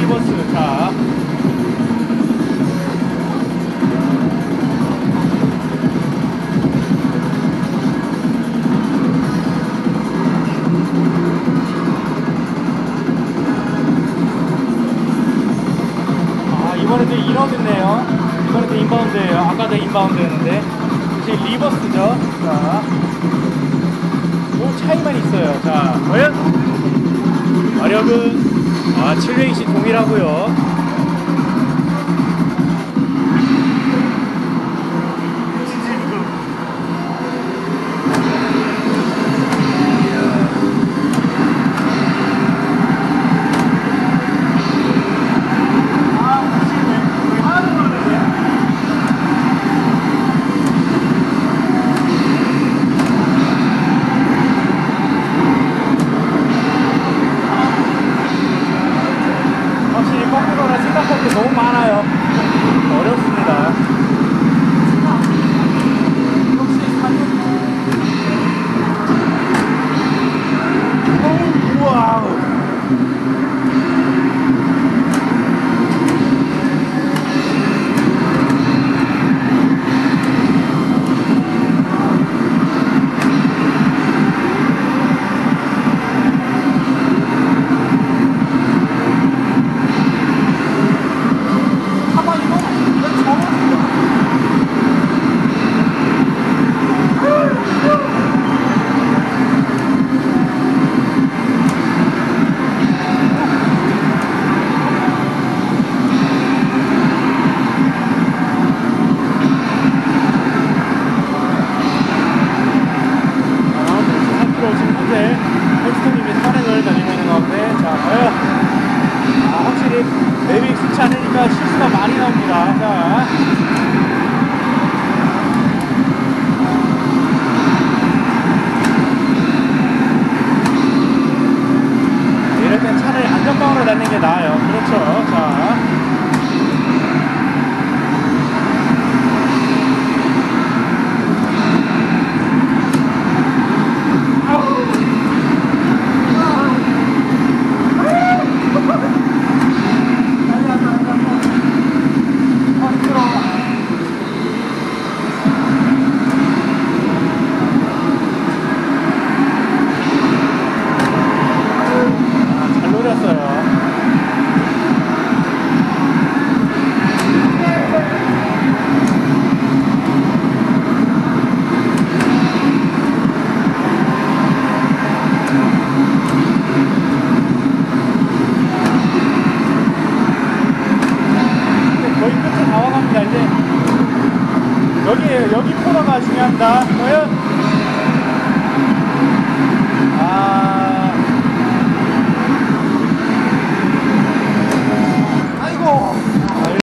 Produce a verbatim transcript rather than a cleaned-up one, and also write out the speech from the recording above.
리버스. 자. 아, 이번에도 인어됐네요. 이번에도 인바운드예요. 아까도 인바운드였는데. 이제 리버스죠. 자. 요 차이만 있어요. 자, 과연 마력은 아, 칠 레이시 동일하고요. 생각할 게 너무 많아요. 어렵습니다. 우와. 헬스톤님이 산행을 다니고 있는 가운데, 자, 과연 아, 확실히 맵이 익숙치 않으니까 실수가 많이 나옵니다. 자, 이럴 땐 차를 안전방으로 다니는 게 나아요. 그렇죠. 자, 여기, 여기 코너가 중요합니다. 과연